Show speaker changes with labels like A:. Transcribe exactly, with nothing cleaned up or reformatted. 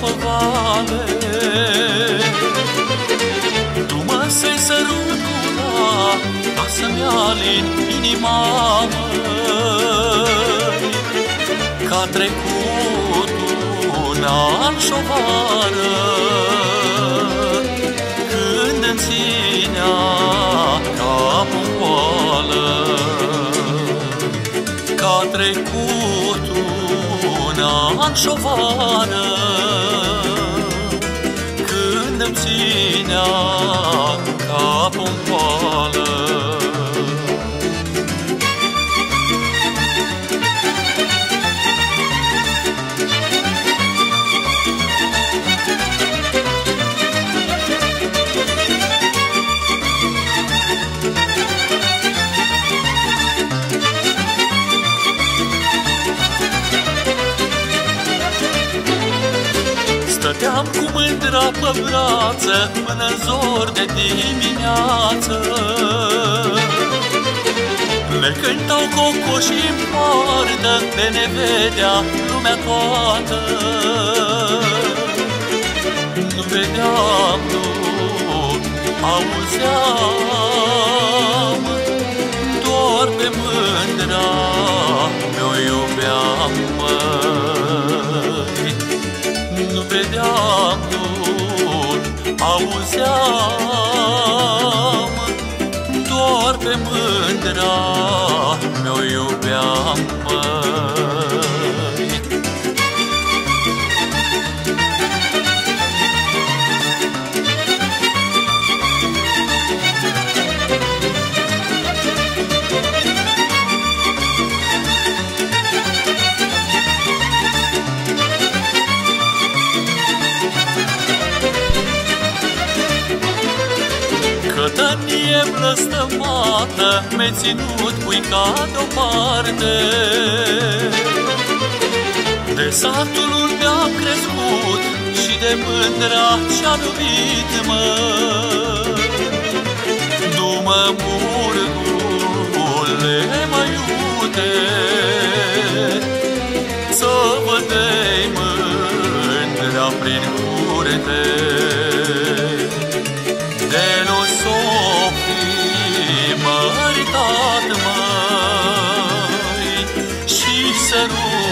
A: pe vale. Du-mă să-i sărut gura, ca să-mi alin inima, măi, că-a trecut un an și o vară, când îmi ținea capul în poală. Că-a trecut un an și o vară, când îmi ținea capul în poală. Stăteam cu mândra pe brață până-n zor de dimineață. Le cântau cocoșii în poartă, de ne vedea lumea toată. Nu vedeam, nu auzeam, doar pe mândra mi-o iubeam, măi. Nu vedeam, nu auzeam, doar pe mândra mi-o iubeam, măi. Cătănie blăstămată mi-ai ținut puica deoparte. De satul unde am crescut și de mândra ce-am iubit, mă. Du-mă, murgule, mai iute, să văd-i mândra prin curte. De nu s-o fi măritat, măi, și sărut